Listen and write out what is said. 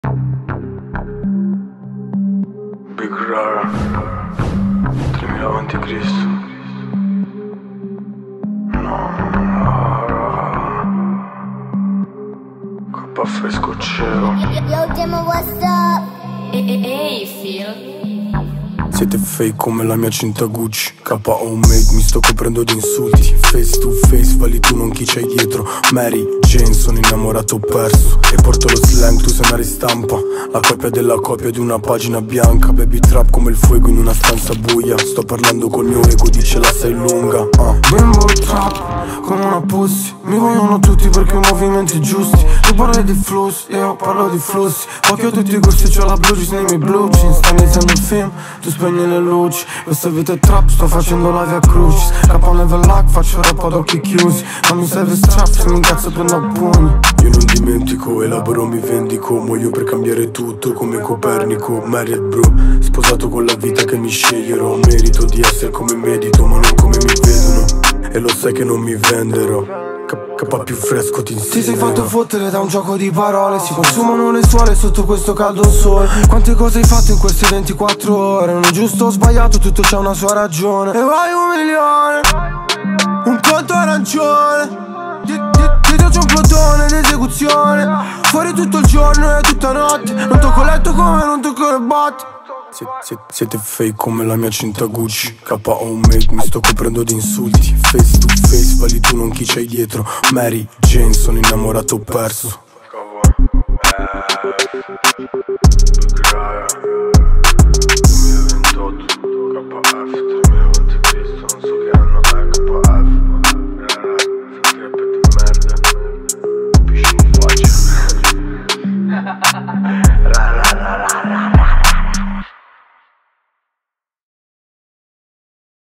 Big Rara 3000 avanti Cristo. Coppa fresco cielo. Yo, Demo, what's up? Ehi, Phil. Siete fake come la mia cinta Gucci. K homemade, mi sto coprendo di insulti. Face to face, vali tu non chi c'hai dietro. Mary Jane, sono innamorato perso. E porto lo slang, tu sei una ristampa. La copia della copia di una pagina bianca. Baby trap come il fuoco in una stanza buia. Sto parlando col mio ego, dice la sei lunga. Bimbo trap, come una pussy. Mi vogliono tutti perché ho movimenti giusti. Tu parli di flussi, io parlo di flussi. Occhio a tutti questi, c'ho la blue jeans nei miei blue jeans. Sta iniziando il film, tu spegni le luci. Questa vita è trap, sto facendo la via crucis. Capo never luck, faccio rap ad occhi chiusi. Non mi serve strap, se mi incazzo prendo a pugni. Io non dimentico, elaboro, mi vendico. Muoio per cambiare tutto come Copernico. Married bro, sposato con la vita che mi sceglierò. Merito di essere come medito, ma non come mi vedono. E lo sai che non mi venderò. K più fresco ti insiderò. Ti sei fatto fottere da un gioco di parole. Si consumano le suole sotto questo caldo sole. Quante cose hai fatto in queste 24 ore. Non è giusto o sbagliato, tutto c'ha una sua ragione. E vai 1 milione, un conto arancione. Dietro c'è un plotone d'esecuzione. Fuori tutto il giorno e tutta notte. Non tocco letto come non tocco le botte. Siete fake come la mia cinta Gucci. K homemade, mi sto coprendo di insulti. Face to face, vali tu non chi c'hai dietro. Mary Jane, sono innamorato perso. 2028 KF 3000 avanti Cristo. Non so che anno è KF. Rap di merda. Pisci in faccia.